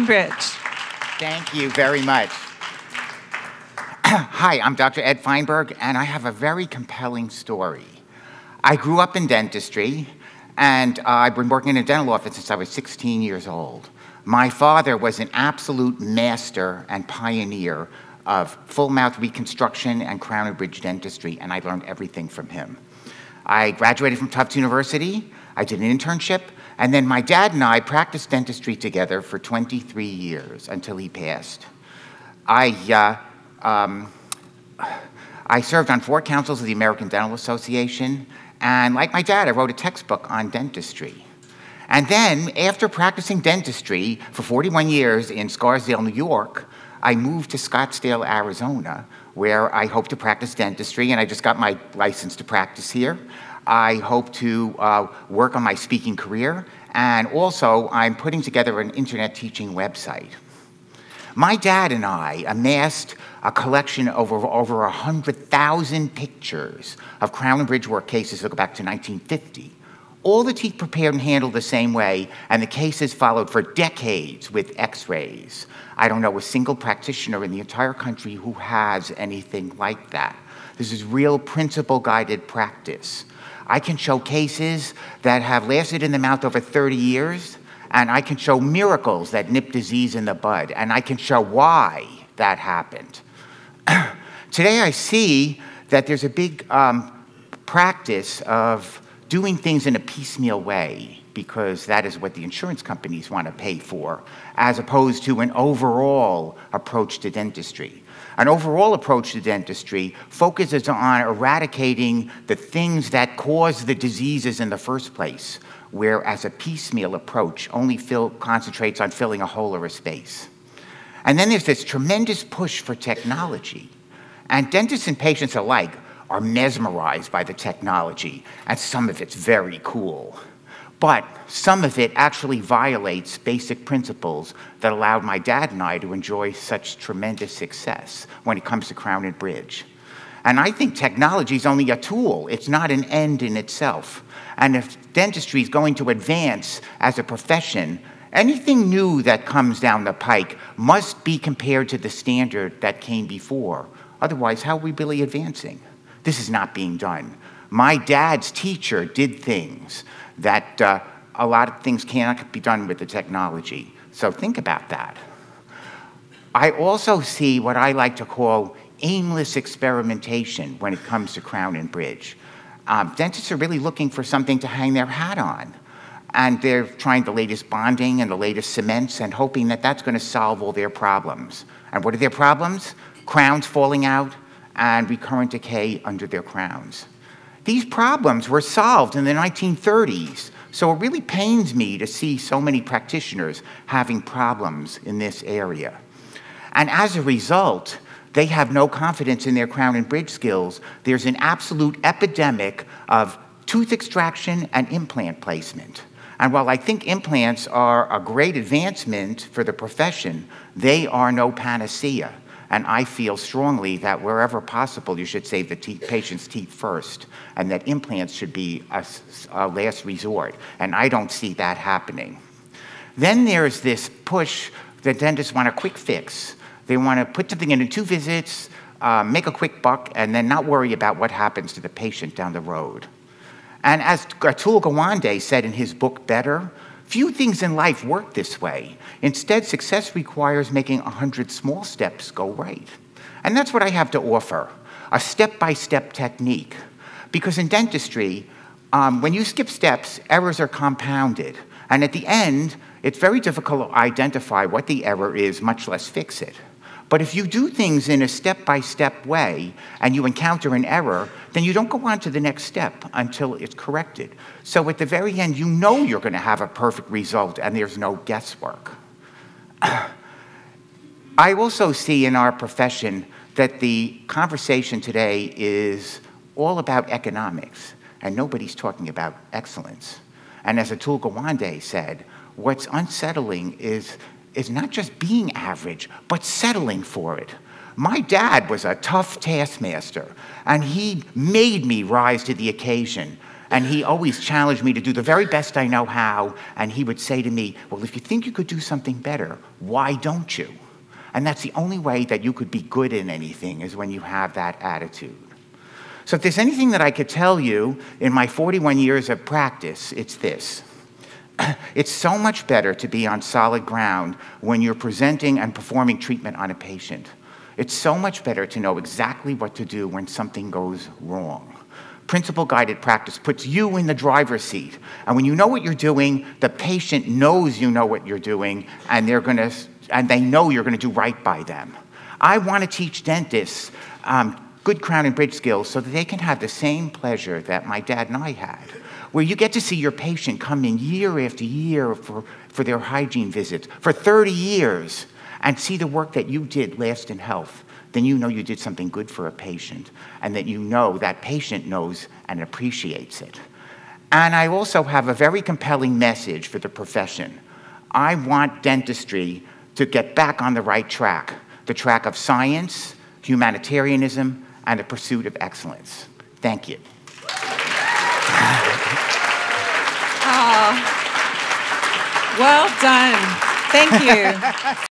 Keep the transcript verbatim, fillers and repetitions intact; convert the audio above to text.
Bridge. Thank you very much. Hi, I'm Doctor Ed Feinberg, and I have a very compelling story. I grew up in dentistry, and uh, I've been working in a dental office since I was sixteen years old. My father was an absolute master and pioneer of full mouth reconstruction and crown and bridge dentistry, and I learned everything from him. I graduated from Tufts University, I did an internship, and then my dad and I practiced dentistry together for twenty-three years until he passed. I, uh, um, I served on four councils of the American Dental Association, and like my dad, I wrote a textbook on dentistry. And then, after practicing dentistry for forty-one years in Scarsdale, New York, I moved to Scottsdale, Arizona, where I hope to practice dentistry, and I just got my license to practice here. I hope to uh, work on my speaking career, and also I'm putting together an internet teaching website. My dad and I amassed a collection of over, over one hundred thousand pictures of crown and bridge work cases that go back to nineteen fifty. All the teeth prepared and handled the same way, and the cases followed for decades with x-rays. I don't know a single practitioner in the entire country who has anything like that. This is real principle-guided practice. I can show cases that have lasted in the mouth over thirty years, and I can show miracles that nip disease in the bud, and I can show why that happened. Today I see that there's a big um, practice of doing things in a piecemeal way, because that is what the insurance companies want to pay for, as opposed to an overall approach to dentistry. An overall approach to dentistry focuses on eradicating the things that cause the diseases in the first place, whereas a piecemeal approach only fill, concentrates on filling a hole or a space. And then there's this tremendous push for technology. And dentists and patients alike are mesmerized by the technology, and some of it's very cool. But some of it actually violates basic principles that allowed my dad and I to enjoy such tremendous success when it comes to crown and bridge. And I think technology is only a tool. It's not an end in itself. And if dentistry is going to advance as a profession, anything new that comes down the pike must be compared to the standard that came before. Otherwise, how are we really advancing? This is not being done. My dad's teacher did things that uh, a lot of things cannot be done with the technology. So think about that. I also see what I like to call aimless experimentation when it comes to crown and bridge. Um, dentists are really looking for something to hang their hat on. And they're trying the latest bonding and the latest cements and hoping that that's going to solve all their problems. And what are their problems? Crowns falling out and recurrent decay under their crowns. These problems were solved in the nineteen thirties, so it really pains me to see so many practitioners having problems in this area. And as a result, they have no confidence in their crown and bridge skills. There's an absolute epidemic of tooth extraction and implant placement. And while I think implants are a great advancement for the profession, they are no panacea. And I feel strongly that wherever possible, you should save the teeth, patient's teeth first, and that implants should be a, a last resort. And I don't see that happening. Then there's this push that dentists want a quick fix. They want to put something in in two visits, uh, make a quick buck, and then not worry about what happens to the patient down the road. And as Atul Gawande said in his book, Better, few things in life work this way. Instead, success requires making a hundred small steps go right. And that's what I have to offer, a step-by-step technique. Because in dentistry, um, when you skip steps, errors are compounded. And at the end, it's very difficult to identify what the error is, much less fix it. But if you do things in a step-by-step way and you encounter an error, then you don't go on to the next step until it's corrected. So at the very end, you know you're going to have a perfect result and there's no guesswork. I also see in our profession that the conversation today is all about economics, and nobody's talking about excellence. And as Atul Gawande said, what's unsettling is is not just being average, but settling for it. My dad was a tough taskmaster, and he made me rise to the occasion. And he always challenged me to do the very best I know how. And he would say to me, well, if you think you could do something better, why don't you? And that's the only way that you could be good in anything, is when you have that attitude. So if there's anything that I could tell you in my forty-one years of practice, it's this. It's so much better to be on solid ground when you're presenting and performing treatment on a patient. It's so much better to know exactly what to do when something goes wrong. Principle-guided practice puts you in the driver's seat. And when you know what you're doing, the patient knows you know what you're doing, and they're going to, and they know you're going to do right by them. I want to teach dentists um, good crown and bridge skills so that they can have the same pleasure that my dad and I had, where you get to see your patient come in year after year for, for their hygiene visits, for thirty years, and see the work that you did last in health. Then you know you did something good for a patient, and that you know that patient knows and appreciates it. And I also have a very compelling message for the profession. I want dentistry to get back on the right track, the track of science, humanitarianism, and the pursuit of excellence. Thank you. Oh, well done. Thank you.